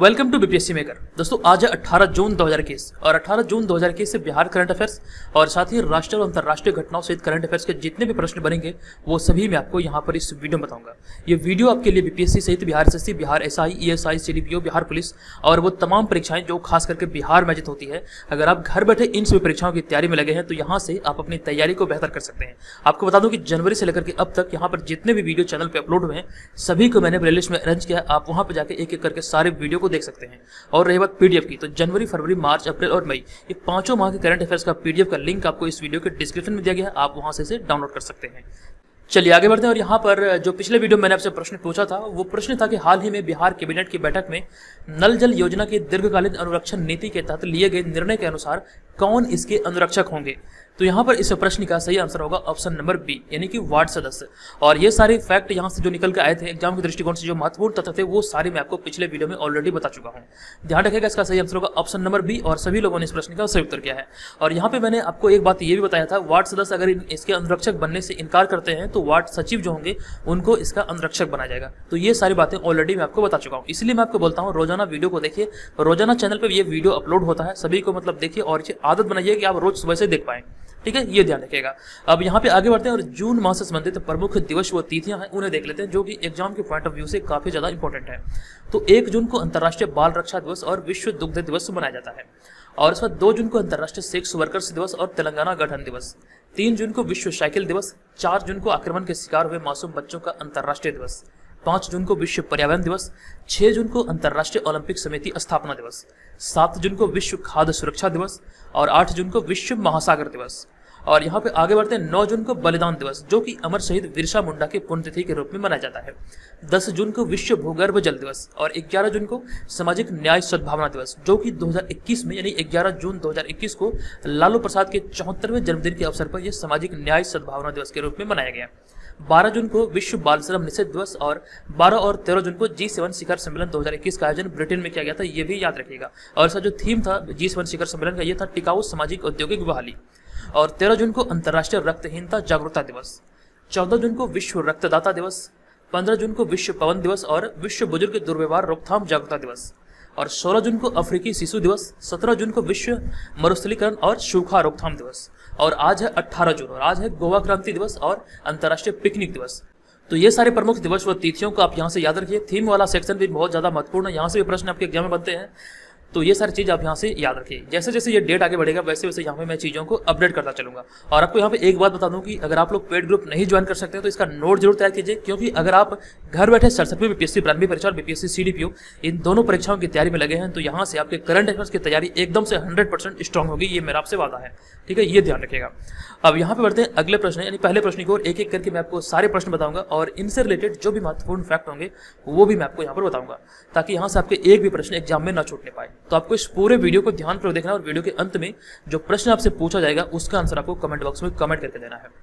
Welcome to BPSC maker. दोस्तों आज है 18 जून 2021 और 18 जून 2021 से बिहार करंट अफेयर्स और साथ ही राष्ट्रीय और अंतर्राष्ट्रीय घटनाओं सहित करंट अफेयर्स के जितने भी प्रश्न बनेंगे वो सभी मैं आपको यहाँ पर इस वीडियो में बताऊंगा। ये वीडियो आपके लिए बीपीएससी सहित Bihar SSC, Bihar SI, ESI, CDPO, Bihar police और वो तमाम परीक्षाएं जो खास करके बिहार में आयोजित होती है, अगर आप घर बैठे इन सभी परीक्षाओं की तैयारी में लगे हैं तो यहाँ से आप अपनी तैयारी को बेहतर कर सकते हैं। आपको बता दूं कि जनवरी से लेकर के अब तक यहाँ पर जितने भी वीडियो चैनल पर अपलोड हुए हैं सभी को मैंने प्लेलिस्ट में अरेंज किया। आप वहाँ पर जाकर एक एक करके सारे वीडियो को देख सकते हैं। और रही बात पीडीएफ की, तो जनवरी, फरवरी, मार्च, अप्रैल और मई ये पांचों माह के करंट अफेयर्स का पीडीएफ का लिंक आपको इस वीडियो के डिस्क्रिप्शन में दिया गया है, आप वहां से इसे डाउनलोड कर सकते हैं। चलिए आगे बढ़ते हैं। और यहाँ पर जो पिछले वीडियो में मैंने आपसे प्रश्न पूछा था वो प्रश्न था कि हाल ही में बिहार कैबिनेट की बैठक में नल जल योजना की दीर्घकालीन अनुरक्षण नीति के तहत लिए गए निर्णय के अनुसार कौन इसके अनुरक्षक होंगे। तो यहाँ पर इस प्रश्न का सही आंसर होगा ऑप्शन नंबर बी, यानी कि वार्ड सदस्य। और ये सारे फैक्ट यहाँ से जो निकल के आए थे एग्जाम के दृष्टिकोण से जो महत्वपूर्ण तथ्य थे वो सारे मैं आपको पिछले वीडियो में ऑलरेडी बता चुका हूँ। ध्यान रखिएगा, इसका सही आंसर होगा ऑप्शन नंबर बी और सभी लोगों ने इस प्रश्न का सही उत्तर किया है। और यहाँ पे मैंने आपको एक बात ये भी बताया था, वार्ड सदस्य अगर इसके अनुरक्षक बनने से इनकार करते हैं तो वार्ड सचिव जो होंगे उनको इसका अनुरक्षक बनाया जाएगा। तो ये सारी बातें ऑलरेडी मैं आपको बता चुका हूँ, इसलिए मैं आपको बोलता हूँ रोजाना वीडियो को देखिए। रोजाना चैनल पर ये वीडियो अपलोड होता है, सभी को मतलब देखिए और ये आदत बनाइए कि आप रोज सुबह से देख पाएं। ठीक है, ये ध्यान रखिएगा। अब यहाँ पे आगे बढ़ते हैं और जून माह से संबंधित प्रमुख दिवस व तिथियां हैं उन्हें देख लेते हैं, जो कि एग्जाम के पॉइंट ऑफ व्यू से काफी ज्यादा इंपॉर्टेंट है। तो 1 जून को अंतर्राष्ट्रीय बाल रक्षा दिवस और विश्व दुग्ध दिवस मनाया जाता है। और इस बार 2 जून को अंतर्राष्ट्रीय सेक्स वर्कर्स दिवस और तेलंगाना गठन दिवस। 3 जून को विश्व साइकिल दिवस। 4 जून को आक्रमण के शिकार हुए मासूम बच्चों का अंतर्राष्ट्रीय दिवस। 5 जून को विश्व पर्यावरण दिवस। 6 जून को अंतर्राष्ट्रीय ओलंपिक समिति स्थापना दिवस। 7 जून को विश्व खाद्य सुरक्षा दिवस और 8 जून को विश्व महासागर दिवस। और यहाँ पे आगे बढ़ते हैं 9 जून को बलिदान दिवस, जो कि अमर शहीद बिरसा मुंडा की पुण्यतिथि के रूप में मनाया जाता है। 10 जून को विश्व भूगर्भ जल दिवस और 11 जून को सामाजिक न्याय सद्भावना दिवस, जो कि 2021 में यानी 11 जून 2021 को लालू प्रसाद के 74वें जन्मदिन के अवसर पर यह सामाजिक न्याय सद्भावना दिवस के रूप में मनाया गया। 12 जून को विश्व बाल श्रम निषेध दिवस और 12 और 13 जून को G7 शिखर सम्मेलन 2021 का आयोजन ब्रिटेन में किया गया था, ये भी याद रखिएगा। और इसका जो थीम था G7 शिखर सम्मेलन का ये था टिकाऊ सामाजिक औद्योगिक बहाली। और 13 जून को अंतर्राष्ट्रीय रक्तहीनता जागरूकता दिवस। 14 जून को विश्व रक्तदाता दिवस। 15 जून को विश्व पवन दिवस और विश्व बुजुर्ग दुर्व्यवहार रोकथाम जागरूकता दिवस। और 16 जून को अफ्रीकी शिशु दिवस। 17 जून को विश्व मरुस्थलीकरण और सूखा रोकथाम दिवस। और आज है 18 जून और आज है गोवा क्रांति दिवस और अंतर्राष्ट्रीय पिकनिक दिवस। तो ये सारे प्रमुख दिवस व तिथियों को आप यहाँ से याद रखिए। थीम वाला सेक्शन भी बहुत ज्यादा महत्वपूर्ण है, यहाँ से भी प्रश्न आपके एग्जाम में बनते हैं, तो ये सारी चीज आप यहाँ से याद रखिए। जैसे जैसे ये डेट आगे बढ़ेगा वैसे वैसे यहाँ पे मैं चीजों को अपडेट करता चलूंगा। और आपको यहाँ पे एक बात बता दूं कि अगर आप लोग पेड ग्रुप नहीं ज्वाइन कर सकते तो इसका नोट जरूर तैयार कीजिए, क्योंकि अगर आप घर बैठे 67वीं बीपीएससी प्रारंभिक परीक्षा और बीपीएससी सीडीपीओ इन दोनों परीक्षाओं की तैयारी में लगे हैं तो यहाँ से आपके करंट अफेयर्स की तैयारी एकदम से 100% स्ट्रांग होगी, ये मेरा आपसे वादा है। ठीक है, ये ध्यान रखिएगा। अब यहाँ पे बढ़ते हैं अगले प्रश्न, यानी पहले प्रश्न की ओर। एक एक करके मैं आपको सारे प्रश्न बताऊंगा और इनसे रिलेटेड जो भी महत्वपूर्ण फैक्ट होंगे वो भी मैं आपको यहाँ पर बताऊंगा, ताकि यहाँ से आपके एक भी प्रश्न एग्जाम में न छूटने पाए। तो आपको इस पूरे वीडियो को ध्यान पूर्वक देखना और वीडियो के अंत में जो प्रश्न आपसे पूछा जाएगा उसका आंसर आपको कमेंट बॉक्स में कमेंट करके देना है।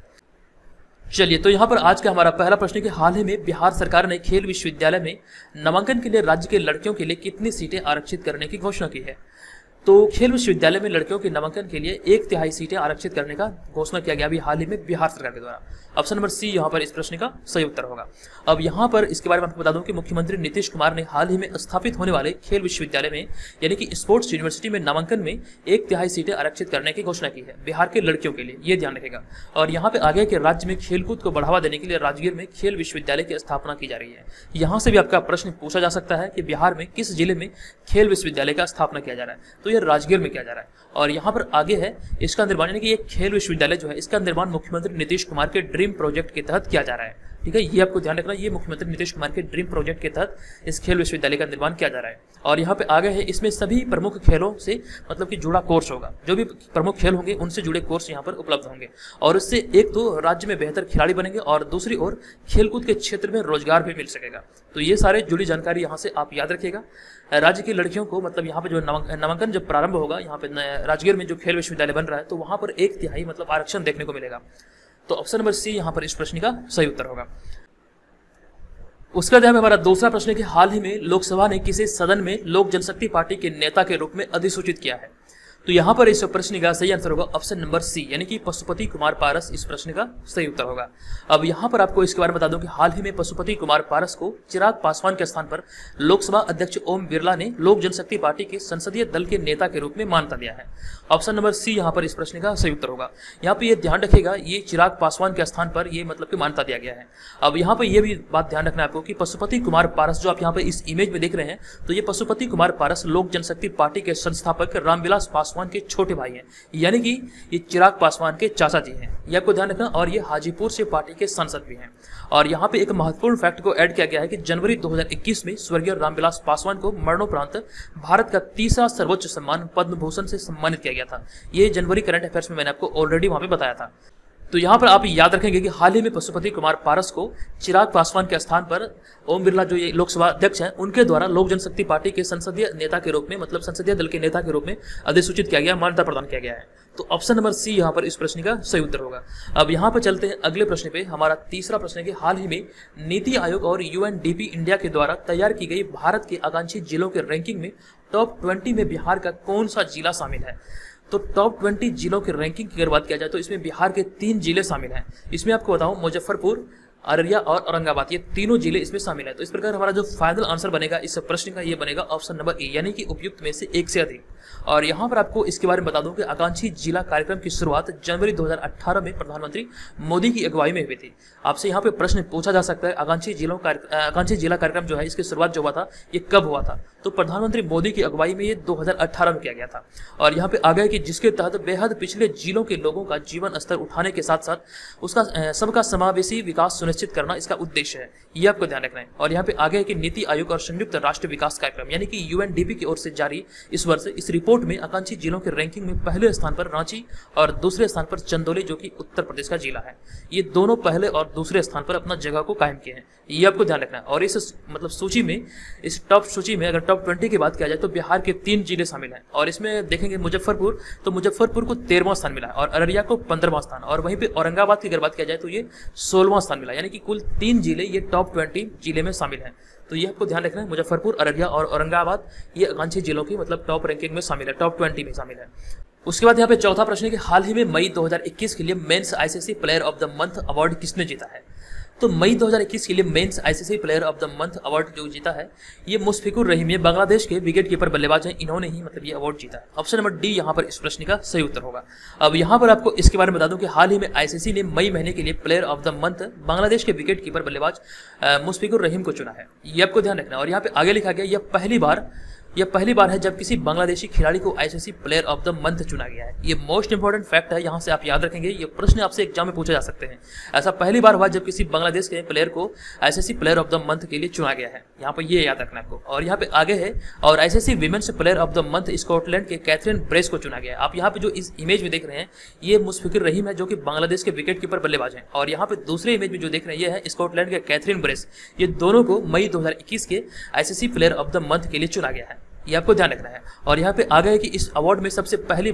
चलिए, तो यहाँ पर आज का हमारा पहला प्रश्न है कि हाल ही में बिहार सरकार ने खेल विश्वविद्यालय में नामांकन के लिए राज्य के लड़कियों के लिए कितनी सीटें आरक्षित करने की घोषणा की है। तो खेल विश्वविद्यालय में लड़कियों के नामांकन के लिए 1/3 सीटें आरक्षित करने का घोषणा किया गया अभी हाल ही में बिहार सरकार के द्वारा। ऑप्शन नंबर सी यहाँ पर इस प्रश्न का सही उत्तर होगा। अब यहाँ पर इसके बारे में आपको बता दूं कि मुख्यमंत्री नीतीश कुमार ने हाल ही में स्थापित होने वाले खेल विश्वविद्यालय में यानी कि स्पोर्ट्स यूनिवर्सिटी में नामांकन में 1/3 सीटें आरक्षित करने की घोषणा की है बिहार के लड़कियों के लिए, ये ध्यान रखेगा। और यहाँ पे आगे के राज्य में खेलकूद को बढ़ावा देने के लिए राजगीर में खेल विश्वविद्यालय की स्थापना की जा रही है। यहाँ से भी आपका प्रश्न पूछा जा सकता है कि बिहार में किस जिले में खेल विश्वविद्यालय का स्थापना किया जा रहा है, तो ये राजगीर में किया जा रहा है। और यहाँ पर आगे है इसका निर्माण, यानी कि ये खेल विश्वविद्यालय जो है इसका निर्माण मुख्यमंत्री नीतीश कुमार के ड्रीम प्रोजेक्ट के तहत किया जा रहा है। ठीक है, ये आपको ध्यान रखना, ये मुख्यमंत्री नीतीश कुमार के ड्रीम प्रोजेक्ट के तहत इस खेल विश्वविद्यालय का निर्माण किया जा रहा है। और यहाँ पे आगे है इसमें सभी प्रमुख खेलों से मतलब कि जुड़ा कोर्स होगा, जो भी प्रमुख खेल होंगे उनसे जुड़े कोर्स यहाँ पर उपलब्ध होंगे। और इससे एक तो राज्य में बेहतर खिलाड़ी बनेंगे और दूसरी ओर खेलकूद के क्षेत्र में रोजगार भी मिल सकेगा। तो ये सारे जुड़ी जानकारी यहाँ से आप याद रखिएगा। राज्य की लड़कियों को मतलब यहाँ पे जो नामांकन जब प्रारंभ होगा यहाँ पे राजगीर में जो खेल विश्वविद्यालय बन रहा है तो वहाँ पर 1/3 मतलब आरक्षण देखने को मिलेगा। तो ऑप्शन नंबर सी यहाँ पर इस प्रश्न का सही उत्तर होगा। उसका बाद हमारा दूसरा प्रश्न है कि हाल ही में लोकसभा ने किसी सदन में लोक जनशक्ति पार्टी के नेता के रूप में अधिसूचित किया है। तो यहाँ पर इस प्रश्न का सही आंसर होगा ऑप्शन नंबर सी, यानी कि पशुपति कुमार पारस इस प्रश्न का सही उत्तर होगा। अब यहाँ पर आपको इसके बारे में बता दूं कि हाल ही में पशुपति कुमार पारस को चिराग पासवान के स्थान पर लोकसभा अध्यक्ष ओम बिरला ने लोक जनशक्ति पार्टी के संसदीय दल के नेता के रूप में मान्यता दिया है। ऑप्शन नंबर सी यहाँ पर इस प्रश्न का सही उत्तर होगा। यहाँ पे ये ध्यान रखिएगा, ये चिराग पासवान के स्थान पर ये मतलब कि मान्यता दिया गया है। अब यहाँ पर यह भी बात ध्यान रखना है आपको कि पशुपति कुमार पारस जो आप यहाँ पे इस इमेज में देख रहे हैं, तो ये पशुपति कुमार पारस लोक जनशक्ति पार्टी के संस्थापक रामविलास पासवान के छोटे भाई हैं, यानी कि ये चिराग पासवान के चाचा जी हैं, ये आपको ध्यान रखना। और ये हाजीपुर से पार्टी के सांसद भी हैं। और यहाँ पे एक महत्वपूर्ण फैक्ट को ऐड किया गया है कि जनवरी 2021 में स्वर्गीय रामविलास पासवान को मरणोपरांत भारत का तीसरा सर्वोच्च सम्मान पद्म भूषण से सम्मानित किया गया था। ये जनवरी करंट अफेयर्स में मैंने आपको ऑलरेडी वहां पे बताया था। तो यहाँ पर आप याद रखेंगे कि हाल ही में पशुपति कुमार पारस को चिराग पासवान के स्थान पर ओम बिरला जो ये लोकसभा अध्यक्ष हैं उनके द्वारा लोक जनशक्ति पार्टी के संसदीय नेता के रूप में, मतलब संसदीय दल के नेता के रूप में अधिसूचित किया गया, मान्यता प्रदान किया गया है। तो ऑप्शन नंबर सी यहाँ पर इस प्रश्न का सही उत्तर होगा। अब यहाँ पर चलते हैं अगले प्रश्न पे। हमारा तीसरा प्रश्न है कि हाल ही में नीति आयोग और UNDP इंडिया के द्वारा तैयार की गई भारत के आकांक्षी जिलों के रैंकिंग में टॉप 20 में बिहार का कौन सा जिला शामिल है। तो टॉप 20 जिलों की रैंकिंग की अगर बात किया जाए तो इसमें बिहार के 3 जिले शामिल हैं। इसमें आपको बताऊं मुजफ्फरपुर, अररिया और औरंगाबाद, ये तीनों जिले इसमें शामिल है। तो इस प्रकार हमारा जो फाइनल आंसर बनेगा इस प्रश्न का ये बनेगा ऑप्शन नंबर ए, यानी कि उपयुक्त में से एक से अधिक। और यहाँ पर आपको इसके बारे में बता दूं कि आकांक्षी जिला कार्यक्रम की शुरुआत जनवरी 2018 में प्रधानमंत्री मोदी की अगुवाई में हुई थी। आपसे यहाँ पे प्रश्न पूछा जा सकता है आकांक्षी जिला कार्यक्रम जो है इसकी शुरुआत जो हुआ था ये कब हुआ था। तो प्रधानमंत्री मोदी की अगुवाई में ये 2018 में किया गया था। और यहाँ पे आगे कि जिसके तहत बेहद पिछले जिलों के लोगों का जीवन स्तर उठाने के साथ साथ उसका सबका समावेशी विकास सुनिश्चित करना इसका उद्देश्य है, ये आपको ध्यान रखना है। और यहाँ पे आगे है कि नीति आयोग और संयुक्त राष्ट्र विकास कार्यक्रम यानी कि UNDP की ओर से जारी इस वर्ष इस रिपोर्ट में आकांक्षी जिलों के रैंकिंग में पहले स्थान पर रांची और दूसरे स्थान पर चंदौली जो कि उत्तर प्रदेश का जिला है। ये दोनों पहले और दूसरे स्थान पर अपना जगह को कायम किए हैं, ये आपको ध्यान रखना है। और इस मतलब सूची में, इस टॉप सूची में अगर टॉप 20 की बात किया जाए तो बिहार के 3 जिले शामिल हैं। और इसमें देखेंगे मुजफ्फरपुर, तो मुजफ्फरपुर को 13वां स्थान मिला और अररिया को 15वां स्थान। और वहीं पे औरंगाबाद की अगर बात किया जाए तो ये 16वां स्थान मिला, यानी कि कुल 3 जिले ये टॉप 20 जिले में शामिल हैं। तो ये आपको ध्यान रखना है, मुजफ्फरपुर, अररिया और औरंगाबाद ये आकांक्षी जिलों की मतलब टॉप रैंकिंग में शामिल है, टॉप 20 में शामिल है। उसके बाद यहाँ पे चौथा प्रश्न है कि हाल ही में मई 2021 के लिए men's ICC player of the month award किसने जीता है। तो मई 2021 के लिए men's ICC player of the month award जो जीता है ये मुशफिकुर रहीम, ये बांग्लादेश के विकेट कीपर बल्लेबाज हैं, इन्होंने ही मतलब ये अवार्ड जीता है। ऑप्शन नंबर डी यहाँ पर इस प्रश्न का सही उत्तर होगा। अब यहाँ पर आपको इसके बारे में बता दूं कि हाल ही में ICC ने मई महीने के लिए player of the month Bangladesh के विकेट कीपर बल्लेबाज मुशफिकुर रहीम को चुना है, ये आपको ध्यान रखना है। और यहाँ पे आगे लिखा गया यह पहली बार है जब किसी बांग्लादेशी खिलाड़ी को ICC player of the month चुना गया है। ये मोस्ट इंपोर्टेंट फैक्ट है, यहाँ से आप याद रखेंगे, ये प्रश्न आपसे एग्जाम में पूछे जा सकते हैं। ऐसा पहली बार हुआ जब किसी बांग्लादेश के प्लेयर को ICC player of the month के लिए चुना गया है, यहाँ पर ये याद रखना आपको। और यहाँ पे आगे है और ICC women's player of the month Scotland के कैथरीन ब्रेस को चुना गया है। आप यहाँ पे जो इस इमेज में देख रहे हैं ये मुशफिकुर रहीम है जो कि बांग्लादेश के विकेट कीपर बल्लेबाज हैं। और यहाँ पे दूसरे इमेज में जो देख रहे हैं ये है स्कॉटलैंड के कैथरीन ब्रेस, ये दोनों को मई 2021 के ICC player of the month के लिए चुना गया है, ये आपको ध्यान रखना है। और यहाँ पे आ गया है कि इस अवार्ड को सबसे पहली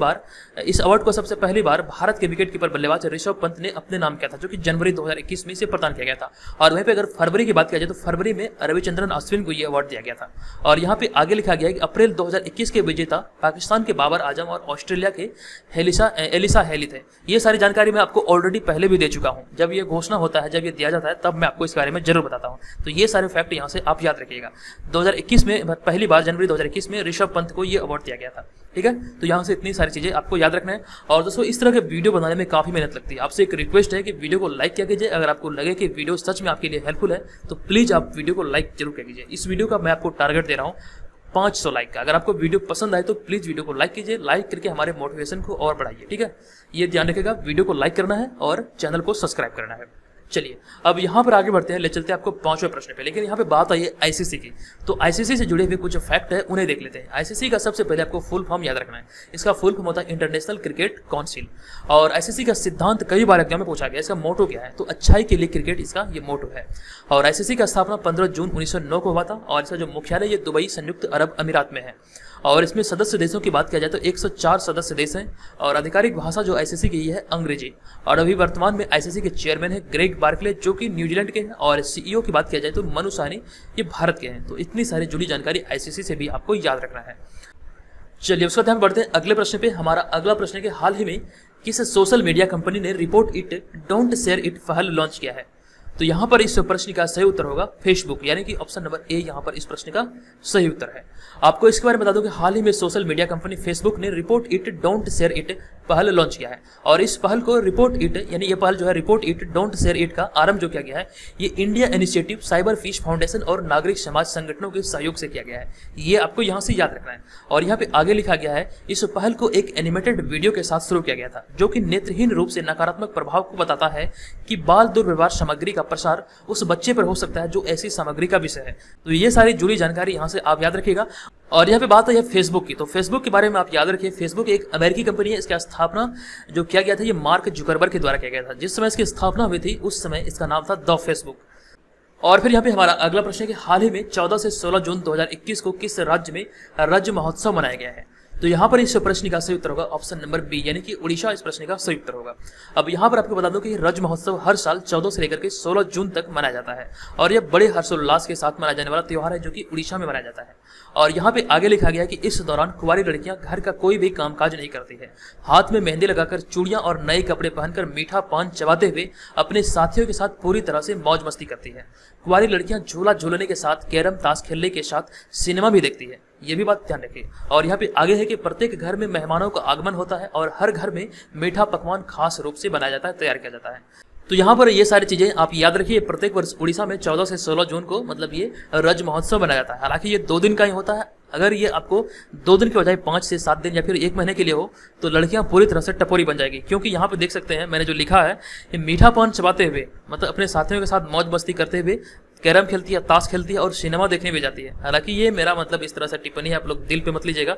बार भारत के विकेट कीपर बल्लेबाज ऋषभ पंत ने अपने नाम किया था, जो कि जनवरी 2021 में इसे प्रदान किया गया था। और वहीं पे अगर फरवरी की बात किया जाए तो फरवरी में रविचंद्रन अश्विन को ये अवार्ड दिया गया था। और यहाँ पे आगे लिखा गया है कि अप्रैल 2021 के विजेता पाकिस्तान के बाबर आजम और ऑस्ट्रेलिया के एलिसा हेली थे। ये सारी जानकारी मैं आपको ऑलरेडी पहले भी दे चुका हूँ, जब ये घोषणा होता है, जब ये दिया जाता है तब मैं आपको इस बारे में जरूर बताता हूँ। तो ये सारे फैक्ट यहाँ से आप याद रखिएगा। 2021 में पहली बार जनवरी 2021 में ऋषभ पंत को ये अवार्ड दिया गया था, ठीक है। तो यहाँ से इतनी सारी चीजें आपको याद रखना है। और दोस्तों इस तरह के वीडियो बनाने में काफी मेहनत लगती है, आपसे एक रिक्वेस्ट है कि वीडियो को लाइक किया कीजिए। अगर आपको लगे कि वीडियो सच में आपके लिए हेल्पफुल है तो प्लीज आप वीडियो को लाइक जरूर किया कीजिए। इस वीडियो का मैं आपको टारगेट दे रहा हूँ 500 लाइक का। अगर आपको वीडियो पसंद आए तो प्लीज वीडियो को लाइक कीजिए, लाइक करके हमारे मोटिवेशन को और बढ़ाइए, ठीक है। ये ध्यान रखिएगा, वीडियो को लाइक करना है और चैनल को सब्सक्राइब करना है। चलिए अब यहाँ पर आगे बढ़ते हैं, ले चलते हैं आपको 5वें प्रश्न पे। लेकिन यहाँ पे बात आई है ICC की, तो ICC से जुड़े हुए कुछ फैक्ट है उन्हें देख लेते हैं। ICC का सबसे पहले आपको फुल फॉर्म याद रखना है। इसका फुल फॉर्म होता है इंटरनेशनल क्रिकेट काउंसिल। और ICC का सिद्धांत कई बार एग्जाम में पूछा गया, इसका मोटो क्या है, तो अच्छाई के लिए क्रिकेट इसका ये मोटो है। और ICC का स्थापना 15 जून 1909 को हुआ था और इसका जो मुख्यालय ये दुबई संयुक्त अरब अमीरात में है। और इसमें सदस्य देशों की बात किया जाए तो 104 सदस्य देश हैं और आधिकारिक भाषा जो ICC की है अंग्रेजी। और अभी वर्तमान में ICC के चेयरमैन है ग्रेग बार्कले जो कि न्यूजीलैंड के हैं। और CEO की बात किया जाए तो मनु साहनी, ये भारत के हैं। तो इतनी सारी जुड़ी जानकारी ICC से भी आपको याद रखना है। चलिए उसके बाद हम बढ़ते हैं अगले प्रश्न पे। हमारा अगला प्रश्न है कि हाल ही में किस सोशल मीडिया कंपनी ने report it don't share it पहल लॉन्च किया है? तो यहाँ पर इस प्रश्न का सही उत्तर होगा फेसबुक, यानी कि ऑप्शन नंबर ए यहाँ पर इस प्रश्न का सही उत्तर है। आपको इसके बारे में बता दूं कि हाल ही में सोशल मीडिया कंपनी फेसबुक ने report it don't share it पहल लॉन्च किया है। और इस पहल को रिपोर्ट इट यानी ये पहल जो है report it don't share it का आरंभ जो किया गया है ये India initiative, cyber fish foundation और नागरिक समाज संगठनों के सहयोग से किया गया है। ये आपको यहाँ से याद रखना है। और यहाँ पे आगे लिखा गया है इस पहल को एक एनिमेटेड वीडियो के साथ शुरू किया गया था जो कि नेत्रहीन रूप से नकारात्मक प्रभाव को बताता है कि बाल दुर्व्यवहार सामग्री का प्रसार उस बच्चे पर हो सकता है जो ऐसी सामग्री का विषय है। तो ये सारी जुड़ी जानकारी यहाँ से आप याद रखिएगा। और यहाँ पे बात है फेसबुक की, तो फेसबुक के बारे में आप याद रखिए फेसबुक एक अमेरिकी कंपनी है। इसका स्थापना जो किया गया था ये मार्क जुकरबर्ग के द्वारा किया गया था। जिस समय इसकी स्थापना हुई थी उस समय इसका नाम था द फेसबुक। और फिर यहाँ पे हमारा अगला प्रश्न है कि हाल ही में 14 से 16 जून 2021 को किस राज्य में राज्य महोत्सव मनाया गया है? तो यहाँ पर इस प्रश्न का सही उत्तर होगा ऑप्शन नंबर बी, यानी कि उड़ीसा इस प्रश्न का सही उत्तर होगा। अब यहाँ पर आपको बता दूं कि राज्य महोत्सव हर साल 14 से लेकर के 16 जून तक मनाया जाता है और यह बड़े हर्षोल्लास के साथ मनाया जाने वाला त्यौहार है जो कि उड़ीसा में मनाया जाता है। और यहाँ पे आगे लिखा गया है कि इस दौरान कुंवारी लड़कियां घर का कोई भी कामकाज नहीं करती है, हाथ में मेहंदी लगाकर, चूड़ियां और नए कपड़े पहनकर मीठा पान चबाते हुए अपने साथियों के साथ पूरी तरह से मौज मस्ती करती है। कुंवारी लड़कियां झूला झूलने के साथ, कैरम ताश खेलने के साथ सिनेमा भी देखती है। ये भी बात ध्यान रखिए। और यहाँ पे आगे है कि प्रत्येक घर में मेहमानों का आगमन होता है और हर घर में मीठा पकवान खास रूप से बनाया जाता है, तैयार किया जाता है। तो यहाँ पर ये सारी चीजें आप याद रखिए। प्रत्येक वर्ष उड़ीसा में 14 से 16 जून को मतलब ये राज्य महोत्सव मनाया जाता है। हालांकि ये 2 दिन का ही होता है। अगर ये आपको 2 दिन के बजाय 5 से 7 दिन या फिर 1 महीने के लिए हो तो लड़कियां पूरी तरह से टपोरी बन जाएगी। क्योंकि यहाँ पे देख सकते हैं मैंने जो लिखा है ये मीठा पान चबाते हुए मतलब अपने साथियों के साथ मौज मस्ती करते हुए कैरम खेलती है, ताश खेलती है और सिनेमा देखने भी जाती है। हालांकि ये मेरा मतलब इस तरह से टिप्पणी है, आप लोग दिल पे मत लीजिएगा।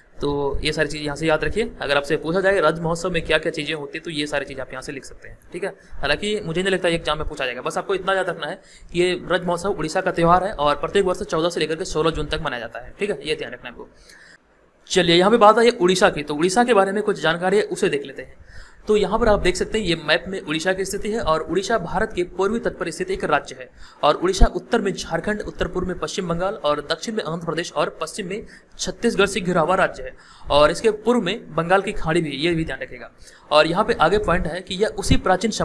तो ये सारी चीज़ यहाँ से याद रखिए। अगर आपसे पूछा जाए राज्य महोत्सव में क्या क्या चीज़ें होती है तो ये सारी चीज़ आप यहाँ से लिख सकते हैं, ठीक है। हालांकि मुझे नहीं लगता एग्जाम में पूछा जाएगा, बस आपको इतना याद रखना है कि ये राज्य महोत्सव उड़ीसा का त्यौहार है और प्रत्येक वर्ष 14 से लेकर के 16 जून तक मनाया जाता है, ठीक है। ये ध्यान रखना है आपको। चलिए यहाँ पे बात है उड़ीसा की, तो उड़ीसा के बारे में कुछ जानकारी है उसे देख लेते हैं। तो यहाँ पर आप देख सकते हैं ये मैप में उड़ीसा की स्थिति है और उड़ीसा भारत के पूर्वी तट पर स्थित एक राज्य है। और उड़ीसा उत्तर में झारखंड, उत्तर पूर्व में पश्चिम बंगाल और दक्षिण में आंध्र प्रदेश और पश्चिम में छत्तीसगढ़ से घिरा हुआ राज्य है। और इसके पूर्व में बंगाल की खाड़ी भी, ये भी ध्यान रखेगा। और यहाँ पे आगे पॉइंट है कि यह उसी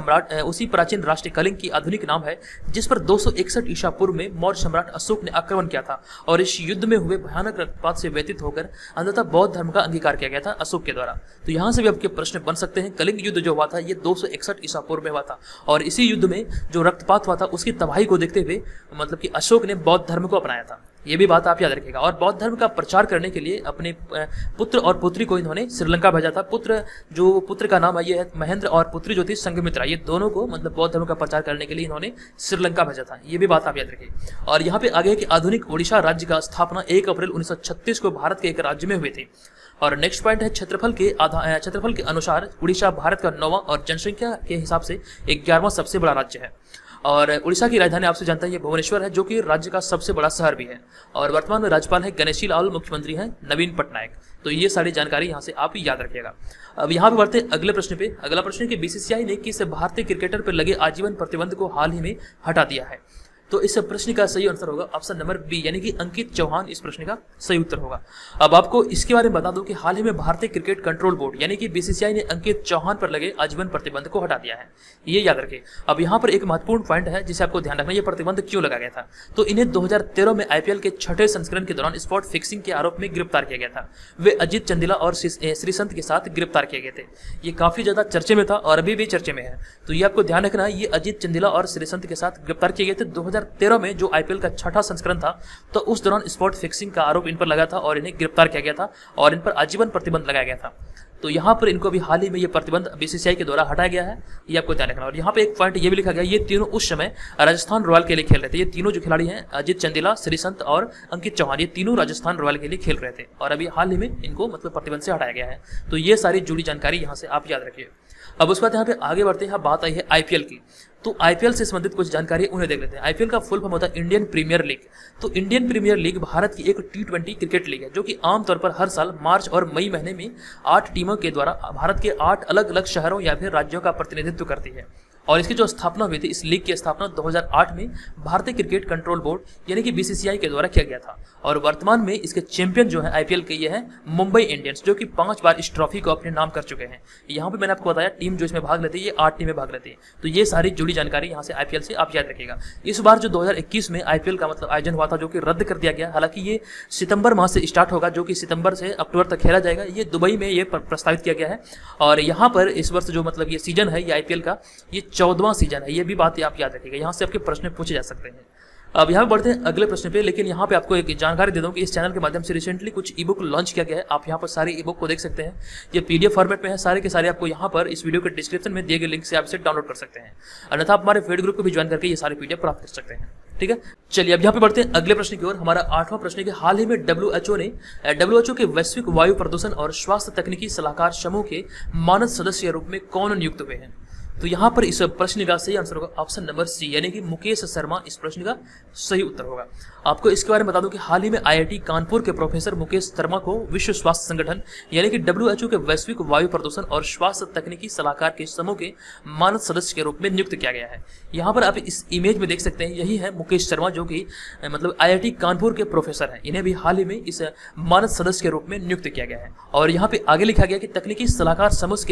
प्राचीन राष्ट्र कलिंग की आधुनिक नाम है जिस पर 261 ईसा पूर्व में मौर्य सम्राट अशोक ने आक्रमण किया था और इस युद्ध में हुए भयानक रक्तपात से व्यतीत होकर अंततः बौद्ध धर्म का अंगीकार किया गया था अशोक के द्वारा। तो यहाँ से भी आपके प्रश्न बन सकते हैं। कलिंग युद्ध जो हुआ था ये 261 ईसा पूर्व में हुआ था और इसी युद्ध में जो रक्तपात हुआ था उसकी तबाही को देखते हुए मतलब कि अशोक ने बौद्ध धर्म को अपनाया था। ये भी बात आप याद रखिएगा। और बौद्ध धर्म का प्रचार करने के लिए अपने पुत्र और पुत्री को इन्होंने श्रीलंका भेजा था। पुत्र का नाम है ये है महेंद्र और पुत्री जो थी संघमित्रा। ये दोनों को मतलब बौद्ध धर्म का प्रचार करने के लिए इन्होंने श्रीलंका भेजा था। ये भी बात आप याद रखिए। और यहाँ पे आगे है कि आधुनिक ओडिशा राज्य का स्थापना 1 अप्रैल 1936 को भारत के एक राज्य में हुई थी। और नेक्स्ट पॉइंट है क्षेत्रफल के अनुसार उड़ीसा भारत का 9वां और जनसंख्या के हिसाब से 11वां सबसे बड़ा राज्य है। और उड़ीसा की राजधानी आपसे जानते हैं ये भुवनेश्वर है जो कि राज्य का सबसे बड़ा शहर भी है। और वर्तमान में राज्यपाल है गणेशी लाल, मुख्यमंत्री हैं नवीन पटनायक। तो ये सारी जानकारी यहाँ से आप याद रखिएगा। अब यहाँ पे बढ़ते अगले प्रश्न पे। अगला प्रश्न है कि बीसीसीआई ने किस भारतीय क्रिकेटर पर लगे आजीवन प्रतिबंध को हाल ही में हटा दिया है? तो इस प्रश्न का सही आंसर होगा ऑप्शन नंबर बी, यानी कि अंकित चौहान इस प्रश्न का सही उत्तर होगा। अब आपको इसके बारे में बता दूं कि हाल ही में भारतीय क्रिकेट कंट्रोल बोर्ड यानी कि बीसीसीआई ने अंकित चौहान पर लगे आजीवन प्रतिबंध को हटा दिया है। ये याद रखें। अब यहाँ पर एक महत्वपूर्ण पॉइंट है जिसे आपको ध्यान रखना, ये प्रतिबंध क्यों लगा गया था। तो इन्हें 2013 में आईपीएल के 6ठे संस्करण के दौरान स्पॉट फिक्सिंग के आरोप में गिरफ्तार किया गया था। वे अजीत चंदेला और श्रीसंत के साथ गिरफ्तार किए गए थे। ये काफी ज्यादा चर्चे में था और अभी भी चर्चे में है। तो ये आपको ध्यान रखना है, ये अजीत चंदेला और श्रीसंत के साथ गिरफ्तार किए गए थे 2013 में जो आईपीएल का 6ठा संस्करण था। तो उस दौरान स्पॉट फिक्सिंग का आरोप इन पर लगा था और इन्हें गिरफ्तार किया गया था और इन पर आजीवन प्रतिबंध लगाया गया था। तो यहाँ पर इनको अभी हाल ही में ये प्रतिबंध बीसीसीआई के द्वारा हटाया गया है, ये आपको ध्यान रखना। और यहाँ पे एक पॉइंट ये भी लिखा गया, ये तीनों उस समय राजस्थान रॉयल के लिए खेल रहे थे। ये तीनों जो खिलाड़ी हैं अजीत चंदेला, श्रीसंत और अंकित चौहान, ये तीनों राजस्थान रॉयल के लिए खेल रहे थे और अभी हाल ही में इनको मतलब प्रतिबंध से हटाया गया है। तो ये सारी जुड़ी जानकारी यहाँ से आप याद रखिए। अब उसके बाद यहाँ पे आगे बढ़ते हैं, बात आई है आईपीएल की। तो आईपीएल से संबंधित कुछ जानकारी उन्हें देख लेते हैं। आईपीएल का फुल फॉर्म होता है इंडियन प्रीमियर लीग। तो इंडियन प्रीमियर लीग भारत की एक T20 क्रिकेट लीग है जो कि आमतौर पर हर साल मार्च और मई महीने में 8 टीमों के द्वारा भारत के 8 अलग अलग शहरों या फिर राज्यों का प्रतिनिधित्व करती है। और इसकी जो स्थापना हुई थी, इस लीग की स्थापना 2008 में भारतीय क्रिकेट कंट्रोल बोर्ड यानी कि बीसीसीआई के द्वारा किया गया था। और वर्तमान में इसके चैंपियन जो है आईपीएल के ये है मुंबई इंडियंस, जो कि 5 बार इस ट्रॉफी को अपने नाम कर चुके हैं। यहाँ पे मैंने आपको बताया टीम जो इसमें भाग लेती है ये 8 टीमें भाग लेती है। तो ये सारी जुड़ी जानकारी यहाँ से आईपीएल से आप याद रखिएगा। इस बार जो 2021 में आईपीएल का मतलब आयोजन हुआ था, जो कि रद्द कर दिया गया, हालांकि ये सितंबर माह से स्टार्ट होगा, जो कि सितंबर से अक्टूबर तक खेला जाएगा। ये दुबई में ये प्रस्तावित किया गया है। और यहाँ पर इस वर्ष जो मतलब ये सीजन है, ये आईपीएल का ये 14वां सीजन है। ये भी बात आप याद रखिएगा, यहाँ से आपके प्रश्न पूछे जा सकते हैं। अब यहाँ बढ़ते हैं अगले प्रश्न पे, लेकिन यहाँ पे आपको एक जानकारी दे दूं कि इस चैनल के माध्यम से रिसेंटली कुछ ई बुक लॉन्च किया गया है। आप यहाँ पर सारे ई बुक को देख सकते हैं। ये पीडीएफ फॉर्मेट में है, सारे के सारे आपको यहाँ पर इस वीडियो के डिस्क्रिप्शन में दिए गए लिंक से आप इसे डाउनलोड कर सकते हैं। अन्यथा आप हमारे फेड ग्रुप को भी ज्वाइन करके ये सारे पीडीएफ प्राप्त कर सकते हैं। ठीक है, चलिए अब यहाँ पे बढ़ते हैं अगले प्रश्न की ओर। हमारा 8वां प्रश्न कि हाल ही में डब्ल्यूएचओ के वैश्विक वायु प्रदूषण और स्वास्थ्य तकनीकी सलाहकार समूह के मानद सदस्य के रूप में कौन नियुक्त हुए हैं? तो यहाँ पर इस प्रश्न का सही आंसर होगा ऑप्शन नंबर सी, यानी कि मुकेश शर्मा इस प्रश्न का सही उत्तर होगा। आपको इसके बारे में बता दूं कि हाल ही में आईआईटी कानपुर के प्रोफेसर मुकेश शर्मा को विश्व स्वास्थ्य संगठन यानी कि डब्ल्यूएचओ के वैश्विक वायु प्रदूषण और स्वास्थ्य तकनीकी सलाहकार के समूह के मानद सदस्य के रूप में नियुक्त किया गया है। यहाँ पर आप इस इमेज में देख सकते हैं, यही है मुकेश शर्मा, जो कि मतलब आईआईटी कानपुर के प्रोफेसर हैं। इन्हें भी हाल ही में इस मानद सदस्य के रूप में नियुक्त किया गया है। और यहाँ पे आगे लिखा गया कि तकनीकी सलाहकार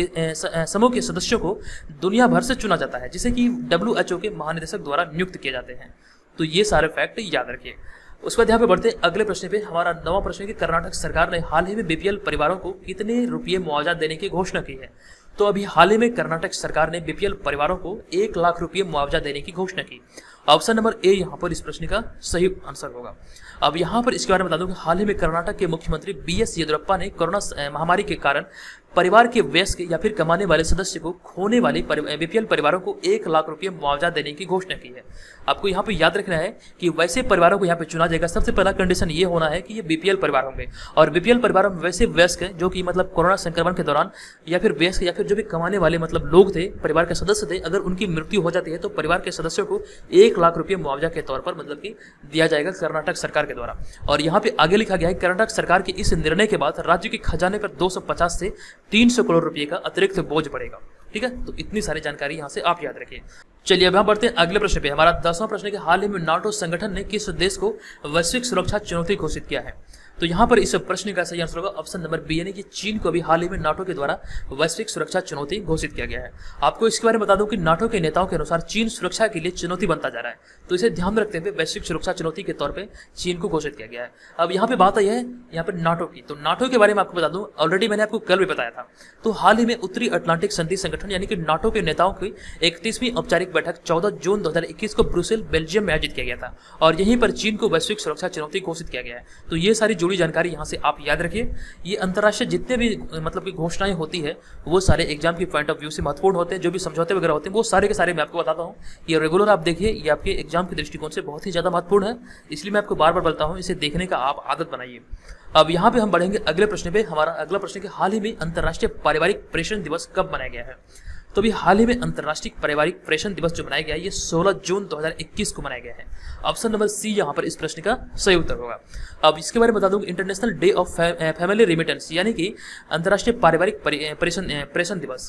समूह के सदस्यों को दुनिया भर से चुना जाता है, जिसे कि डब्ल्यूएचओ के महानिदेशक द्वारा नियुक्त किए जाते हैं। तो ये सारे फैक्ट याद रखिए। उसके बाद यहाँ पे बढ़ते हैं अगले प्रश्न पे। हमारा 9वां प्रश्न है कि कर्नाटक सरकार ने हाल ही में बीपीएल परिवारों को कितने रुपये मुआवजा देने की घोषणा की है? तो अभी हाल ही में कर्नाटक सरकार ने बीपीएल परिवारों को 1 लाख रुपये मुआवजा देने की घोषणा की। ऑप्शन नंबर ए यहाँ पर इस प्रश्न का सही आंसर होगा। अब यहाँ पर इसके बारे में बता दूं कि हाल ही में कर्नाटक के मुख्यमंत्री बीएस येदियुरप्पा ने कोरोना महामारी के कारण परिवार के वयस्क या फिर कमाने वाले सदस्य को खोने वाले बीपीएल परिवारों को 1 लाख रुपये मुआवजा देने की घोषणा की है। आपको यहाँ पे याद रखना है कि वैसे परिवारों को यहाँ पे चुना जाएगा। सबसे पहला कंडीशन ये होना है कि ये बीपीएल परिवार होंगे, और बीपीएल परिवारों में वैसे वयस्क हैं जो कि मतलब कोरोना संक्रमण के दौरान या फिर वयस्क या फिर जो भी कमाने वाले मतलब लोग थे, परिवार के सदस्य थे, अगर उनकी मृत्यु हो जाती है तो परिवार के सदस्यों को 1 लाख रुपये मुआवजा के तौर पर मतलब कि दिया जाएगा कर्नाटक सरकार के द्वारा। और यहाँ पे आगे लिखा गया है कर्नाटक सरकार के इस निर्णय के बाद राज्य के खजाने पर 250 से 300 करोड़ रुपए का अतिरिक्त बोझ पड़ेगा। ठीक है, तो इतनी सारी जानकारी यहाँ से आप याद रखिए। चलिए अब हम बढ़ते हैं अगले प्रश्न पे। हमारा 10वां प्रश्न है कि हाल ही में नाटो संगठन ने किस देश को वैश्विक सुरक्षा चुनौती घोषित किया है? तो यहाँ पर इस प्रश्न का सही आंसर होगा ऑप्शन नंबर बी, यानी कि चीन को भी हाल ही में नाटो के द्वारा वैश्विक सुरक्षा चुनौती घोषित किया गया है। आपको इसके बारे में बता दूं कि नाटो के नेताओं के अनुसार चीन सुरक्षा के लिए चुनौती बनता जा रहा है, तो इसे ध्यान में रखते हुए वैश्विक सुरक्षा चुनौती के तौर पर चीन को घोषित किया गया है। अब यहाँ पे बात आई है यहाँ पर नाटो की, तो नाटो के बारे में आपको बता दूं, ऑलरेडी मैंने आपको कल भी बताया था। तो हाल ही में उत्तरी अटलांटिक संधि संगठन यानी कि नाटो के नेताओं की 31वीं औपचारिक बैठक 14 जून 2021 को ब्रुसेल बेल्जियम में आयोजित किया गया था, और यहीं पर चीन को वैश्विक सुरक्षा चुनौती घोषित किया गया है। तो ये सारी जुड़ी जानकारी यहाँ से आप याद रखिए। ये अंतर्राष्ट्रीय जितने भी मतलब की घोषणाएं होती है वो सारे एग्जाम की पॉइंट ऑफ व्यू से महत्वपूर्ण होते हैं। जो भी समझौते वगैरह होते हैं वो सारे के सारे मैं आपको बताता हूँ। ये रेगुलर आप देखिए, ये आपके एग्जाम के दृष्टिकोण से बहुत ही ज्यादा महत्वपूर्ण है, इसलिए मैं आपको बार बार बोलता हूँ इसे देखने का आप आदत बनाइए। अब यहाँ पे हम बढ़ेंगे अगले प्रश्न पे। हमारा अगला प्रश्न है कि हाल ही में अंतर्राष्ट्रीय पारिवारिक प्रेषण दिवस कब मनाया गया है? तो भी हाल ही में अंतर्राष्ट्रीय पारिवारिक प्रेषण दिवस जो मनाया गया है ये 16 जून 2021 को मनाया गया है। ऑप्शन नंबर सी यहाँ पर इस प्रश्न का सही उत्तर होगा। अब इसके बारे में बता दूं कि international day of family remittance यानी कि अंतर्राष्ट्रीय पारिवारिक प्रेषण दिवस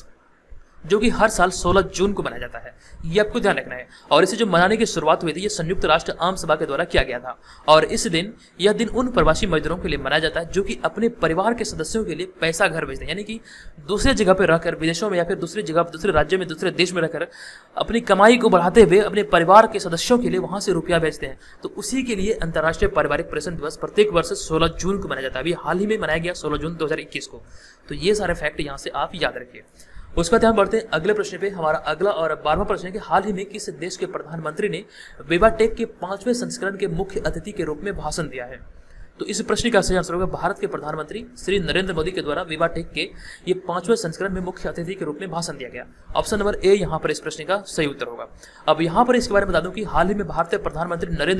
जो कि हर साल 16 जून को मनाया जाता है, ये आपको ध्यान रखना है। और इसे जो मनाने की शुरुआत हुई थी ये संयुक्त राष्ट्र आम सभा के द्वारा किया गया था, और यह दिन उन प्रवासी मजदूरों के लिए मनाया जाता है जो कि अपने परिवार के सदस्यों के लिए पैसा घर भेजते हैं, यानी कि दूसरे जगह पर रहकर विदेशों में या फिर दूसरी जगह दूसरे राज्य में दूसरे देश में रहकर अपनी कमाई को बढ़ाते हुए अपने परिवार के सदस्यों के लिए वहां से रुपया भेजते हैं। तो उसी के लिए अंतर्राष्ट्रीय पारिवारिक प्रेषण दिवस प्रत्येक वर्ष 16 जून को मनाया जाता है। अभी हाल ही में मनाया गया 16 जून 2021 को। तो ये सारे फैक्ट यहाँ से आप याद रखिए। उसका ध्यान बढ़ते हैं अगले प्रश्न पे। हमारा अगला और 12वां प्रश्न है कि हाल ही में किस देश के प्रधानमंत्री ने विवाटेक के 5वें संस्करण के मुख्य अतिथि के रूप में भाषण दिया है? तो इस प्रश्न का सही आंसर होगा भारत के प्रधानमंत्री श्री नरेंद्र मोदी के द्वारा विवाटेक के ये 5वें संस्करण में मुख्य अतिथि के रूप में भाषण दिया गया। ऑप्शन नंबर ए यहाँ पर इस प्रश्न का सही उत्तर होगा। अब यहाँ पर इसके बारे में बता दूं कि हाल ही में भारतीय प्रधानमंत्री नरेंद्र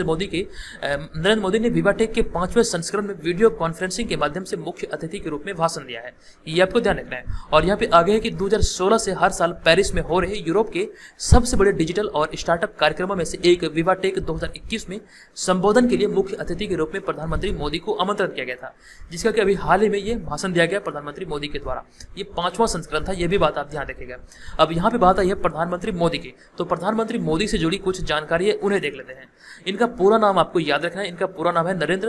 मोदी ने विवाटेक के 5वें संस्करण में वीडियो कॉन्फ्रेंसिंग के माध्यम से मुख्य अतिथि के रूप में भाषण दिया है, ये आपको ध्यान रखना है। और यहाँ पे आगे है कि 2016 से हर साल पेरिस में हो रहे यूरोप के सबसे बड़े डिजिटल और स्टार्टअप कार्यक्रमों में से एक विवाटेक 2021 में संबोधन के लिए मुख्य अतिथि के रूप में प्रधानमंत्री मोदी को आमंत्रण किया गया था, जिसका कि अभी हाल ही में ये भाषण दिया गया प्रधानमंत्री मोदी के द्वारा। ये 5वां संस्करण था, ये भी बात आप ध्यान रखिएगा। अब यहाँ पे बात आई है प्रधानमंत्री मोदी की, तो प्रधानमंत्री मोदी से जुड़ी कुछ जानकारी है, उन्हें देख लेते हैं। इनका पूरा नाम आपको याद रखना है। इनका पूरा नाम है नरेंद्र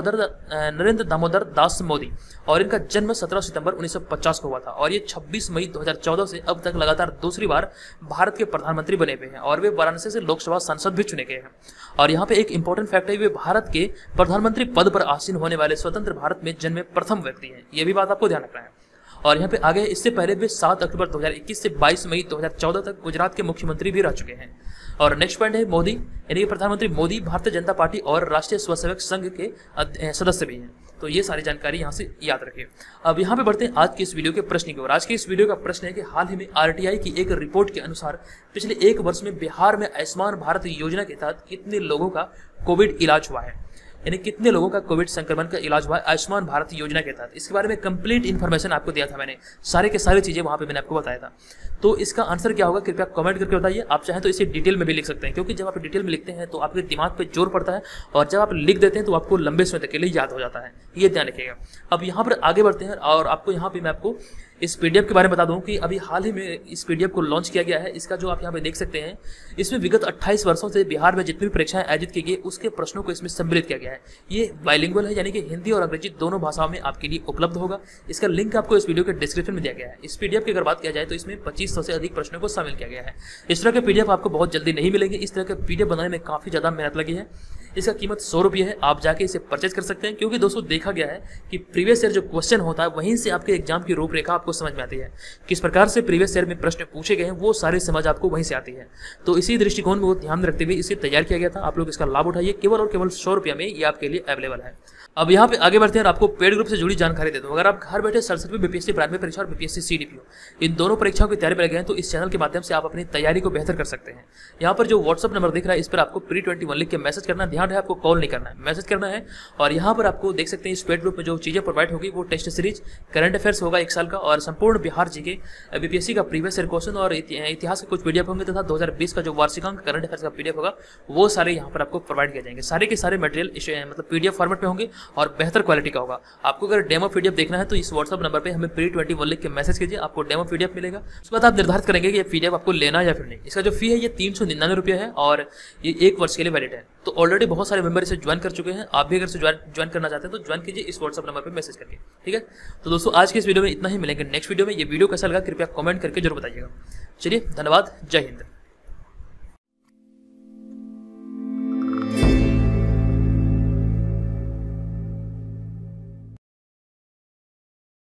दामोदर दास मोदी, और इनका जन्म 17 सितंबर 1950 को हुआ था, और ये 26 मई 2014 से अब तक लगातार दूसरी बार भारत के प्रधानमंत्री बने हुए हैं, और वे वाराणसी से लोकसभा सांसद भी चुने गए हैं। और यहाँ पे एक इंपॉर्टेंट फैक्ट है, वे भारत के प्रधानमंत्री पद पर आसीन होने वाले स्वतंत्र भारत में जन्मे प्रथम व्यक्ति हैं। ये भी बात आपको ध्यान रखना है। और यहाँ पे आगे, इससे पहले वे 7 अक्टूबर 2021 से 22 मई 2014 तक गुजरात के मुख्यमंत्री भी रह चुके हैं। और नेक्स्ट पॉइंट है मोदी, यानी कि प्रधानमंत्री मोदी भारतीय जनता पार्टी और राष्ट्रीय स्वयंसेवक संघ के सदस्य भी हैं। तो ये सारी जानकारी यहाँ से याद रखिए। अब यहाँ पे बढ़ते हैं आज के इस वीडियो के प्रश्न की ओर। आज के इस वीडियो का प्रश्न है कि हाल ही में आरटीआई की एक रिपोर्ट के अनुसार पिछले 1 वर्ष में बिहार में आयुष्मान भारत योजना के तहत कितने लोगों का कोविड इलाज हुआ है, यानी कितने लोगों का कोविड संक्रमण का इलाज हुआ है आयुष्मान भारत योजना के तहत। इसके बारे में कंप्लीट इन्फॉर्मेशन आपको दिया था मैंने, सारे के सारी चीजें वहां पे मैंने आपको बताया था। तो इसका आंसर क्या होगा, कृपया कमेंट करके बताइए। आप चाहें तो इसे डिटेल में भी लिख सकते हैं, क्योंकि जब आप डिटेल में लिखते हैं तो आपके दिमाग पे जोर पड़ता है, और जब आप लिख देते हैं तो आपको लंबे समय तक के लिए याद हो जाता है। ये ध्यान रखिएगा। अब यहाँ पर आगे बढ़ते हैं, और आपको यहाँ पे मैं आपको इस पीडीएफ के बारे में बता दूं कि अभी हाल ही में इस पीडीएफ को लॉन्च किया गया है। इसका जो आप यहाँ पे देख सकते हैं, इसमें विगत 28 वर्षों से बिहार में जितनी भी परीक्षाएं आयोजित की गई उसके प्रश्नों को इसमें सम्मिलित किया गया है। ये बाइलिंगुअल है, यानी कि हिंदी और अंग्रेजी दोनों भाषाओं में आपके लिए उपलब्ध होगा। इसका लिंक आपको इस वीडियो के डिस्क्रिप्शन में दिया गया है। इस पीडीएफ की अगर बात किया जाए तो इसमें 2500 से अधिक प्रश्नों को शामिल किया गया है। इस तरह के पीडीएफ आपको बहुत जल्दी नहीं मिलेंगे। इस तरह के पीडीएफ बनाने में काफी ज्यादा मेहनत लगी है। इसका कीमत 100 रुपये है। आप जाके इसे परचेज कर सकते हैं, क्योंकि दोस्तों देखा गया है कि प्रीवियस ईयर जो क्वेश्चन होता है वहीं से आपके एग्जाम की रूपरेखा आपको समझ में आती है। किस प्रकार से प्रीवियस ईयर में प्रश्न पूछे गए हैं वो सारी समझ आपको वहीं से आती है। तो इसी दृष्टिकोण में ध्यान रखते हुए इसे तैयार किया गया था। आप लोग इसका लाभ उठाइए, केवल और केवल 100 रुपये में ये आपके लिए अवेलेबल है। अब यहाँ पे आगे बढ़ते हैं और आपको पेड ग्रुप से जुड़ी जानकारी दे दूं। अगर आप घर बैठे 67वीं बीपीएससी प्राइमरी परीक्षा और बीपीएससी सीडीपीओ इन दोनों परीक्षाओं की तैयारी में लगे हैं, तो इस चैनल के माध्यम से आप अपनी तैयारी को बेहतर कर सकते हैं। यहाँ पर जो व्हाट्सअप नंबर दिख रहा है इस पर आपको pre21 लिख के मैसेज करना है। ध्यान है, आपको कॉल नहीं करना है, मैसेज करना है। और यहाँ पर आपको देख सकते हैं इस पेड ग्रुप में जो चीजें प्रोवाइड होगी वो टेस्ट सीरीज, करंट अफेयर्स होगा 1 साल का, और संपूर्ण बिहार जी के बीपीएससी का प्रीवियस ईयर क्वेश्चन और इतिहास के कुछ पीडीएफ होंगे, तथा 2020 का जो वार्षिकांक करंट अफेयर्स का पीडीएफ होगा वो सारे यहाँ पर आपको प्रोवाइड किए जाएंगे। सारे के सारे मटेरियल मतलब पीडीएफ फॉर्मेट में होंगे और बेहतर क्वालिटी का होगा। आपको अगर डेमो पीडीएफ देखना है तो इस व्हाट्सएप नंबर पे हमें pre21 लिख के मैसेज कीजिए, आपको डेमो पीडीएफ मिलेगा। उसके बाद आप निर्धारित करेंगे कि ये पीडीएफ आपको लेना या फिर नहीं। इसका जो फी है ये 399 रुपये है, और ये 1 वर्ष के लिए वैलिड है। तो ऑलरेडी बहुत सारे मेंबर इसे ज्वाइन कर चुके हैं। आप भी अगर इसे ज्वाइन करना चाहते हैं तो ज्वाइन कीजिए इस व्हाट्सएप नंबर पर मैसेज करके, ठीक है। तो दोस्तों आज के इस वीडियो में इतना ही। मिलेंगे नेक्स्ट वीडियो में। ये वीडियो कैसा लगा कृपया कमेंट करके जरूर बताइएगा। चलिए, धन्यवाद, जय हिंद।